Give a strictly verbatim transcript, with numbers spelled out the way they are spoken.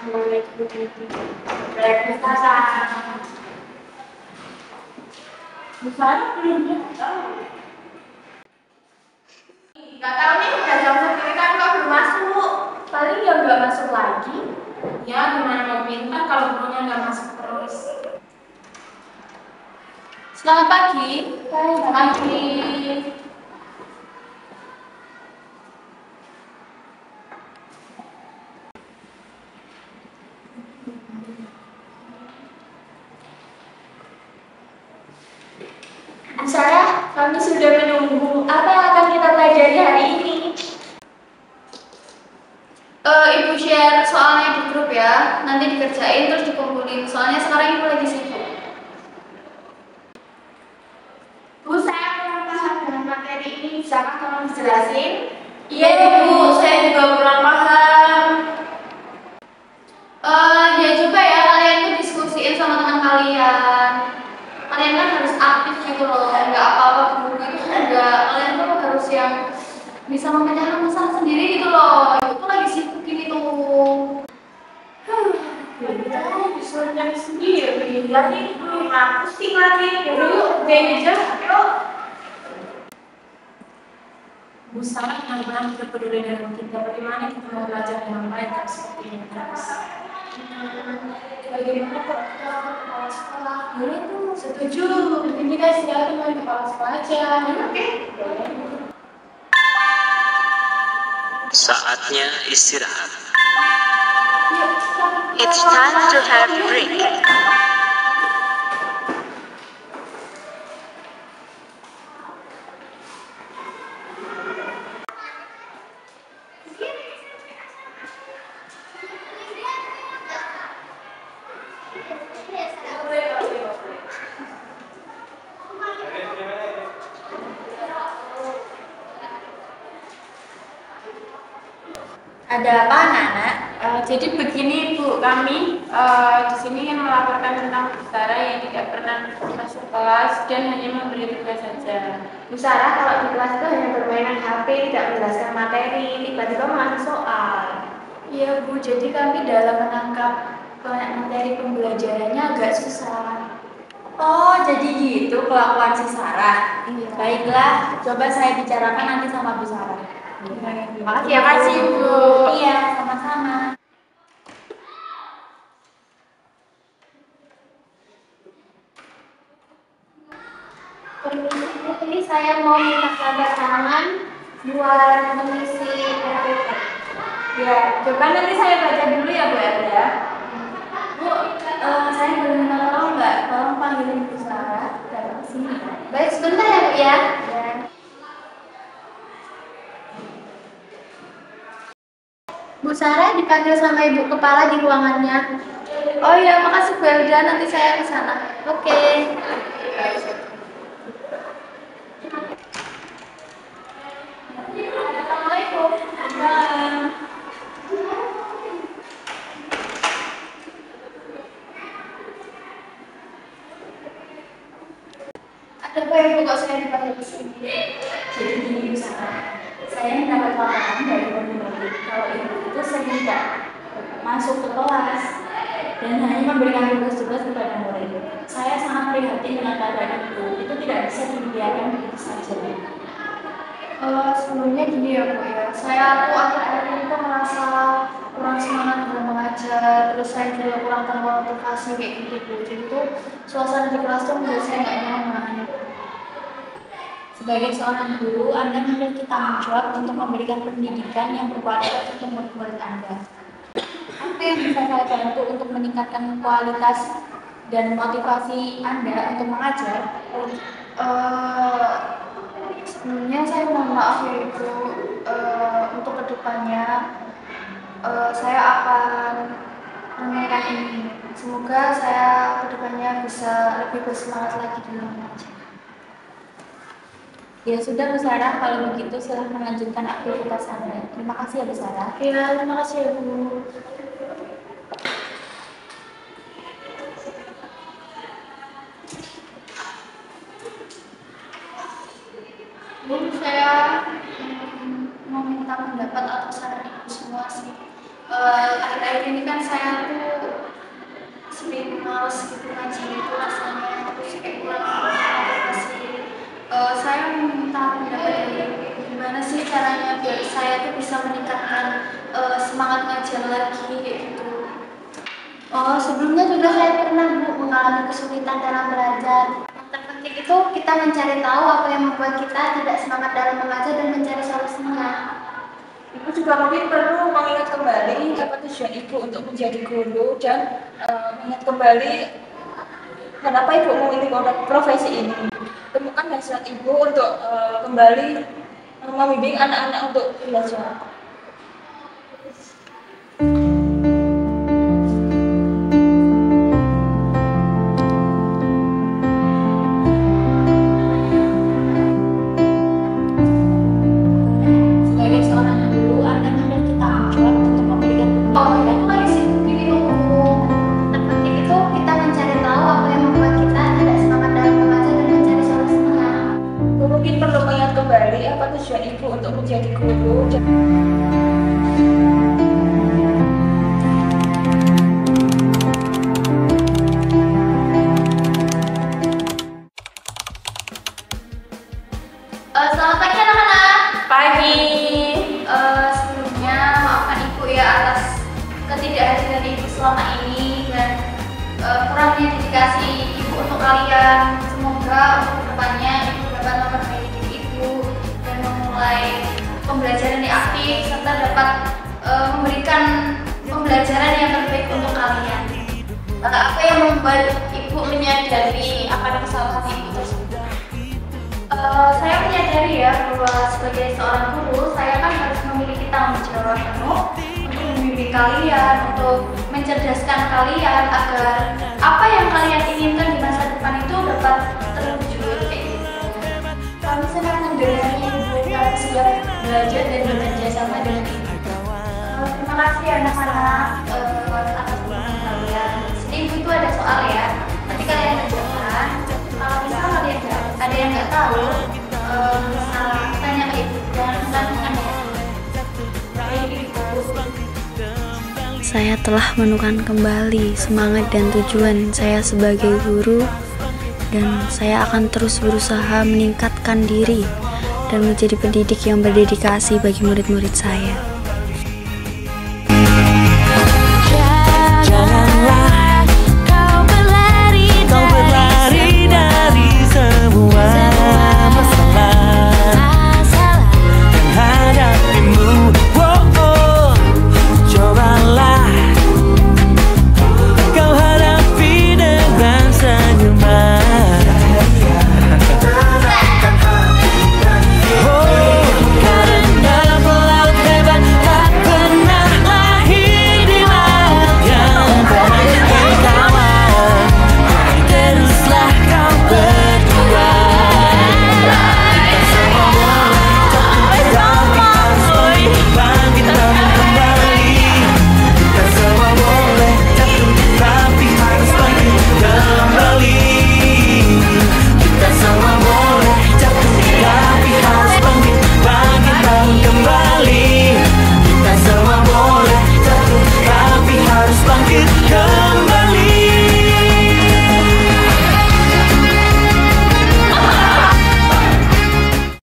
Waalaikumsalam. Bu Sarah belum tahu. Gak tahu nih, udah jam segini kan kok belum masuk. Paling ya nggak masuk lagi. Ya gimana mau pintar kalau gurunya nggak masuk terus. Selamat pagi. Selamat pagi. Bu Sarah, kami sudah menunggu. Apa yang akan kita pelajari hari ini? Uh, Ibu share soalnya di grup ya, nanti dikerjain terus dikumpulin. Soalnya sekarang Ibu lagi sibuk. Bu, saya kurang paham dengan materi ini. Bisakah tolong dijelasin? Iya Ibu, saya juga kurang paham. Uh, ya juga ya, kalian tuh diskusiin sama teman kalian. Kalian kan harus aktif gitu loh, nggak apa-apa guru itu enggak. Kalian tuh harus yang bisa memecahkan masalah sendiri gitu loh. Ibu tuh lagi sibuk gini tuh. Ya kita disuruh nyari sendiri. Lagi belum pusing lagi. Yaudah yuk, kerjain aja. Yuk. Bu Sarah benar-benar tidak peduli dengan kita. Bagaimana kita mau belajar dengan baik dan seperti ini terus? Bagaimana kok kita kepala sekolah? Boleh tuh. Setuju. Nanti kita istirahat dengan kepala sekolah aja. Oke. Saatnya istirahat. It's time to have a break. Ada apa anak-anak? Uh, jadi begini Bu, kami uh, di sini ingin melaporkan tentang Bu Sarah yang tidak pernah masuk kelas dan hanya memberi tugas saja. Bu Sarah kalau di kelas itu hanya bermainan H P, tidak menjelaskan materi, tiba-tiba mengasih soal. Iya Bu, jadi kami dalam menangkap materi pembelajarannya agak susah. Oh, jadi gitu kelakuan si Sarah. Iya. Baiklah, coba saya bicarakan nanti sama Bu Sarah. Makasih ya kasih Bu. Iya, sama-sama. Ini saya mau minta tanda tangan buat mengisi R P T. Ya, coba nanti saya baca dulu ya Bu Erda. Bu, uh, saya boleh minta tolong nggak? Tolong panggilin Bu Sarah datang ke sini. Baik, sebentar ya Bu ya. Ya. Bu Sarah dipanggil sama Ibu Kepala di ruangannya. Oh iya, makasih Bu Elda, nanti saya ke sana. Oke. Assalamualaikum. Ada apa ya Bu kok saya dipanggil ke sini? Jadi gini Bu Sarah, saya mendapat laporan dari murid kalau ibu itu sering tidak masuk ke kelas dan hanya memberikan tugas-tugas kepada murid. Saya sangat prihatin dengan keadaan itu. Itu tidak bisa dibiarkan begitu saja. Uh, sebelumnya gini ya Bu ya, saya tuh akhir-akhir ini tuh merasa kurang semangat dalam mengajar, terus saya juga kurang termotivasi kayak gitu Bu. Jadi tuh suasana di kelas tuh menurut saya nggak nyaman. Sebagai seorang guru, Anda memiliki tanggung jawab untuk memberikan pendidikan yang berkualitas untuk murid-murid Anda. Apa yang bisa saya bantu untuk meningkatkan kualitas dan motivasi Anda untuk mengajar? Uh, sebelumnya saya mohon maaf ya Ibu, uh, untuk kedepannya uh, saya akan menunaikan ini. Semoga saya kedepannya bisa lebih bersemangat lagi dalam mengajar. Ya sudah Bu Sarah, kalau begitu silahkan melanjutkan aktivitas Anda. Terima kasih ya Bu Sarah. Ya, terima kasih ya Bu. Bu, saya hmm, mau minta pendapat atau saran Ibu semua sih. Eh, akhir-akhir ini kan saya tuh sering males gitu ngaji itu rasanya, terus kayak kurang motivasi. Eh, saya meminta pendapat dari Ibu, gimana sih caranya biar saya tuh bisa meningkatkan eh, semangat ngajar lagi kayak gitu. Oh, sebelumnya juga saya pernah Bu mengalami kesulitan dalam belajar. Yang terpenting itu kita mencari tahu apa yang membuat kita tidak semangat dalam mengajar dan mencari solusinya. Ibu juga mungkin perlu mengingat kembali apa tujuan Ibu untuk menjadi guru dan uh, mengingat kembali kenapa Ibu memilih profesi ini. Temukan hasrat Ibu untuk uh, kembali uh, membimbing anak-anak untuk belajar. Tujuan Ibu untuk menjadi guru dan Uh, selamat pagi anak-anak. Pagi. Uh, sebelumnya maafkan Ibu ya atas ketidakhadiran Ibu selama ini dan uh, kurangnya dedikasi Ibu untuk kalian. Semoga untuk kedepannya Ibu dapat memperbaiki diri Ibu dan memulai pembelajaran yang aktif serta dapat uh, memberikan pembelajaran yang terbaik untuk kalian. Uh, apa yang membuat Ibu menyadari akan kesalahan Ibu tersebut? Uh, saya menyadari ya bahwa sebagai seorang guru saya kan harus memiliki tanggung jawab penuh untuk membimbing kalian, untuk mencerdaskan kalian agar apa yang kalian inginkan di masa depan itu dapat terwujud kayak gitu. Kami senang mendengarnya Ibu, kami siap belajar dan bekerja sama dengan Ibu. Uh, terima kasih anak-anak uh, atas dukungan kalian. Sini Ibu itu ada soal ya, nanti kalian kerjakan. Kalau misal kalian nggak ada yang nggak tahu, uh, bisa tanya ke Ibu dan tanyakan ya. Kayak gitu. Saya telah menemukan kembali semangat dan tujuan saya sebagai guru, dan saya akan terus berusaha meningkatkan diri dan menjadi pendidik yang berdedikasi bagi murid-murid saya.